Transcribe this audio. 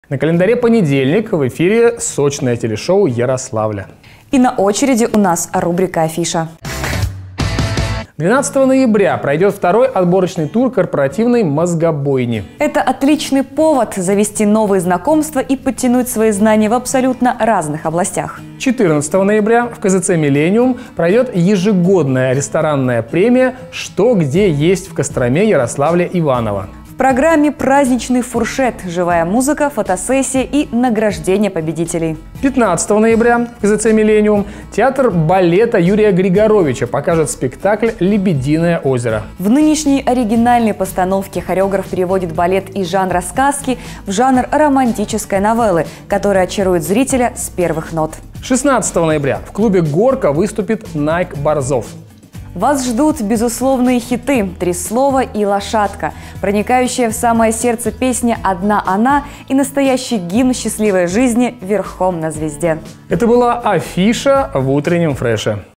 На календаре понедельник, в эфире сочное телешоу Ярославля. И на очереди у нас рубрика «Афиша». 12 ноября пройдет второй отборочный тур корпоративной мозгобойни. Это отличный повод завести новые знакомства и подтянуть свои знания в абсолютно разных областях. 14 ноября в КЗЦ «Миллениум» пройдет ежегодная ресторанная премия «Что, где есть» в Костроме, Ярославле, Иваново. В программе праздничный фуршет, живая музыка, фотосессия и награждение победителей. 15 ноября в КЗЦ «Миллениум» театр балета Юрия Григоровича покажет спектакль «Лебединое озеро». В нынешней оригинальной постановке хореограф переводит балет из жанра сказки в жанр романтической новеллы, которая очарует зрителя с первых нот. 16 ноября в клубе «Горка» выступит Найк Борзов. Вас ждут безусловные хиты «Три слова» и «Лошадка», проникающая в самое сердце песня «Одна она» и настоящий гимн счастливой жизни «Верхом на звезде». Это была афиша в утреннем фреше.